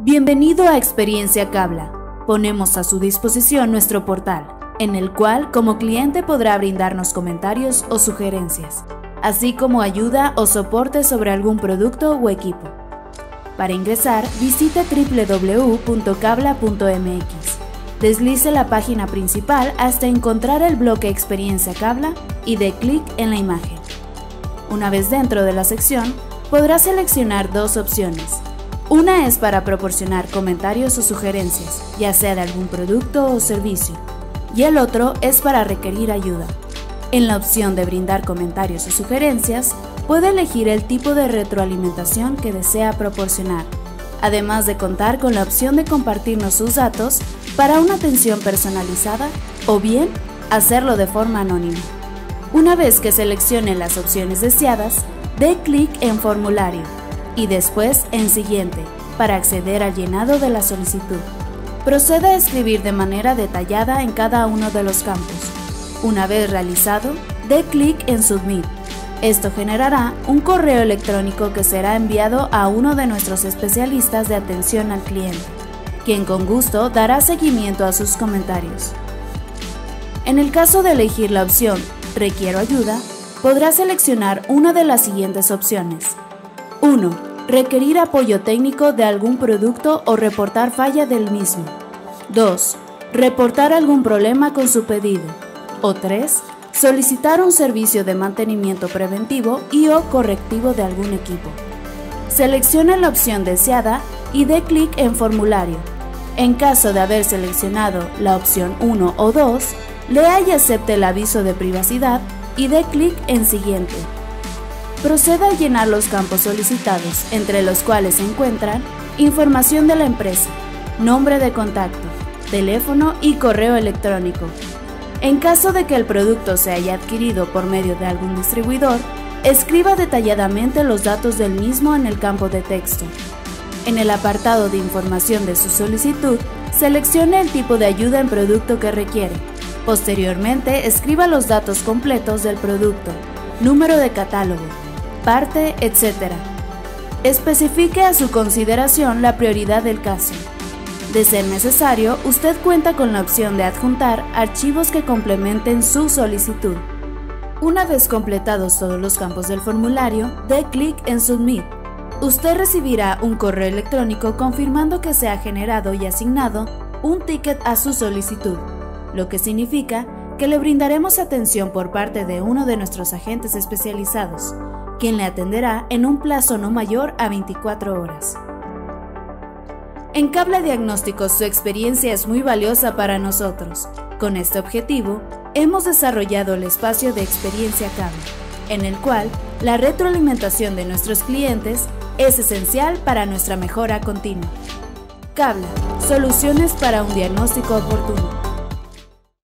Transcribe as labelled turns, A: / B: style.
A: Bienvenido a Experiencia Cabla. Ponemos a su disposición nuestro portal, en el cual como cliente podrá brindarnos comentarios o sugerencias, así como ayuda o soporte sobre algún producto o equipo. Para ingresar, visite www.cabla.mx. Deslice la página principal hasta encontrar el bloque Experiencia Cabla y dé clic en la imagen. Una vez dentro de la sección, podrá seleccionar dos opciones. Una es para proporcionar comentarios o sugerencias, ya sea de algún producto o servicio, y el otro es para requerir ayuda. En la opción de brindar comentarios o sugerencias, puede elegir el tipo de retroalimentación que desea proporcionar, además de contar con la opción de compartirnos sus datos para una atención personalizada o bien hacerlo de forma anónima. Una vez que seleccione las opciones deseadas, dé clic en Formulario y después en Siguiente para acceder al llenado de la solicitud. Proceda a escribir de manera detallada en cada uno de los campos. Una vez realizado, dé clic en Submit. Esto generará un correo electrónico que será enviado a uno de nuestros especialistas de atención al cliente, quien con gusto dará seguimiento a sus comentarios. En el caso de elegir la opción Requiero ayuda, podrá seleccionar una de las siguientes opciones. 1. Requerir apoyo técnico de algún producto o reportar falla del mismo. 2. Reportar algún problema con su pedido. O 3. Solicitar un servicio de mantenimiento preventivo y o correctivo de algún equipo. Seleccione la opción deseada y dé clic en Formulario. En caso de haber seleccionado la opción 1 o 2, lea y acepte el aviso de privacidad y dé clic en Siguiente. Proceda a llenar los campos solicitados, entre los cuales se encuentran información de la empresa, nombre de contacto, teléfono y correo electrónico. En caso de que el producto se haya adquirido por medio de algún distribuidor, escriba detalladamente los datos del mismo en el campo de texto. En el apartado de información de su solicitud, seleccione el tipo de ayuda en producto que requiere. Posteriormente, escriba los datos completos del producto, número de catálogo, parte, etc. Especifique a su consideración la prioridad del caso. De ser necesario, usted cuenta con la opción de adjuntar archivos que complementen su solicitud. Una vez completados todos los campos del formulario, dé clic en Submit. Usted recibirá un correo electrónico confirmando que se ha generado y asignado un ticket a su solicitud, lo que significa que le brindaremos atención por parte de uno de nuestros agentes especializados, quien le atenderá en un plazo no mayor a 24 horas. En Cabla Diagnósticos, su experiencia es muy valiosa para nosotros. Con este objetivo, hemos desarrollado el espacio de Experiencia Cabla, en el cual la retroalimentación de nuestros clientes es esencial para nuestra mejora continua. Cabla, soluciones para un diagnóstico oportuno.